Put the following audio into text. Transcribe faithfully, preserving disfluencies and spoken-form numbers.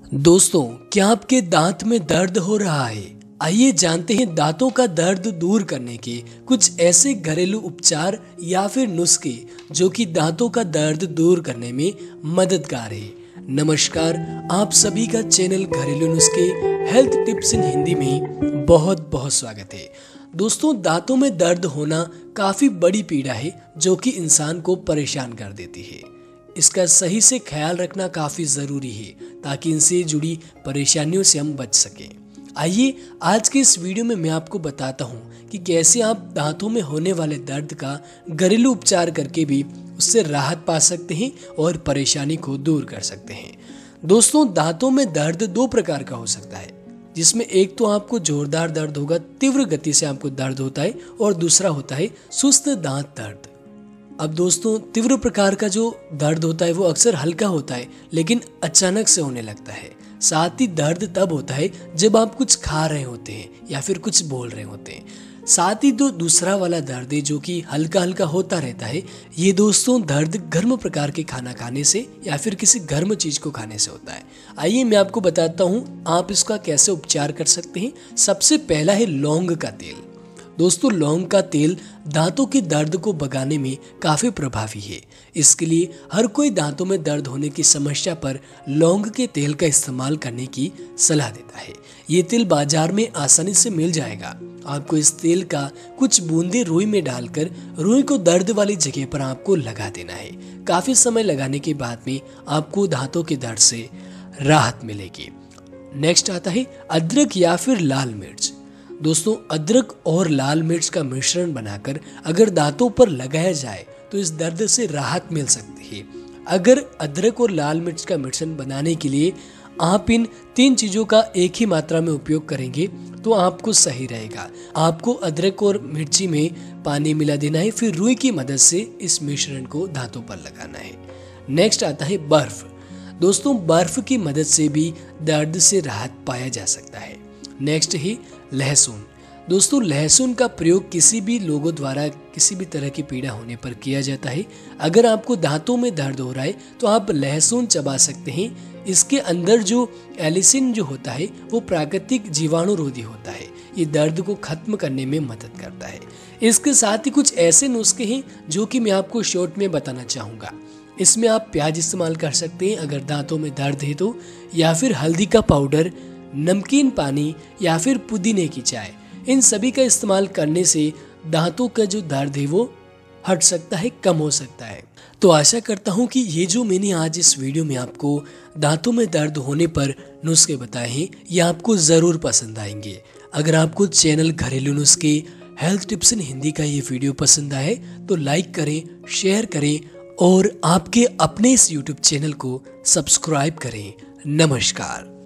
दोस्तों, क्या आपके दांत में दर्द हो रहा है? आइए जानते हैं दांतों का दर्द दूर करने के कुछ ऐसे घरेलू उपचार या फिर नुस्खे जो कि दांतों का दर्द दूर करने में मददगार है। नमस्कार, आप सभी का चैनल घरेलू नुस्खे हेल्थ टिप्स इन हिंदी में बहुत बहुत स्वागत है। दोस्तों, दांतों में दर्द होना काफी बड़ी पीड़ा है जो कि इंसान को परेशान कर देती है। इसका सही से ख्याल रखना काफी जरूरी है ताकि इनसे जुड़ी परेशानियों से हम बच सकें। आइए आज के इस वीडियो में मैं आपको बताता हूँ कि कैसे आप दांतों में होने वाले दर्द का घरेलू उपचार करके भी उससे राहत पा सकते हैं और परेशानी को दूर कर सकते हैं। दोस्तों, दांतों में दर्द दो प्रकार का हो सकता है, जिसमें एक तो आपको जोरदार दर्द होगा, तीव्र गति से आपको दर्द होता है, और दूसरा होता है सुस्त दांत दर्द। अब दोस्तों, तीव्र प्रकार का जो दर्द होता है वो अक्सर हल्का होता है लेकिन अचानक से होने लगता है। साथ ही दर्द तब होता है जब आप कुछ खा रहे होते हैं या फिर कुछ बोल रहे होते हैं। साथ ही जो दूसरा वाला दर्द है जो कि हल्का हल्का होता रहता है, ये दोस्तों दर्द गर्म प्रकार के खाना खाने से या फिर किसी गर्म चीज को खाने से होता है। आइए मैं आपको बताता हूँ आप इसका कैसे उपचार कर सकते हैं। सबसे पहला है लौंग का तेल। दोस्तों, लौंग का तेल दांतों के दर्द को भगाने में काफी प्रभावी है। इसके लिए हर कोई दांतों में दर्द होने की समस्या पर लौंग के तेल का इस्तेमाल करने की सलाह देता है। ये तेल बाजार में आसानी से मिल जाएगा। आपको इस तेल का कुछ बूंदे रुई में डालकर रुई को दर्द वाली जगह पर आपको लगा देना है। काफी समय लगाने के बाद में आपको दांतों के दर्द से राहत मिलेगी। नेक्स्ट आता है अदरक या फिर लाल मिर्च। दोस्तों, अदरक और लाल मिर्च का मिश्रण बनाकर अगर दांतों पर लगाया जाए तो इस दर्द से राहत मिल सकती है। अगर अदरक और लाल मिर्च का मिश्रण बनाने के लिए आप इन तीन चीजों का एक ही मात्रा में उपयोग करेंगे तो आपको सही रहेगा। आपको अदरक और मिर्ची में पानी मिला देना है, फिर रुई की मदद से इस मिश्रण को दांतों पर लगाना है। नेक्स्ट आता है बर्फ। दोस्तों, बर्फ की मदद से भी दर्द से राहत पाया जा सकता है। नेक्स्ट है लहसुन। दोस्तों, लहसुन का प्रयोग किसी भी लोगों द्वारा किसी भी तरह की पीड़ा होने पर किया जाता है। अगर आपको दांतों में दर्द हो रहा है तो आप लहसुन चबा सकते हैं। इसके अंदर जो एलिसिन जो होता है वो प्राकृतिक जीवाणुरोधी होता है। ये दर्द को खत्म करने में मदद करता है। इसके साथ ही कुछ ऐसे नुस्खे हैं जो कि मैं आपको शॉर्ट में बताना चाहूँगा। इसमें आप प्याज इस्तेमाल कर सकते हैं अगर दांतों में दर्द है तो, या फिर हल्दी का पाउडर, नमकीन पानी या फिर पुदीने की चाय। इन सभी का इस्तेमाल करने से दांतों का जो दर्द है वो हट सकता है, कम हो सकता है। तो आशा करता हूँ कि ये जो मैंने आज इस वीडियो में आपको दांतों में दर्द होने पर नुस्खे बताए हैं ये आपको ज़रूर पसंद आएंगे। अगर आपको चैनल घरेलू नुस्खे हेल्थ टिप्स इन हिंदी का ये वीडियो पसंद आए तो लाइक करें, शेयर करें और आपके अपने इस यूट्यूब चैनल को सब्सक्राइब करें। नमस्कार।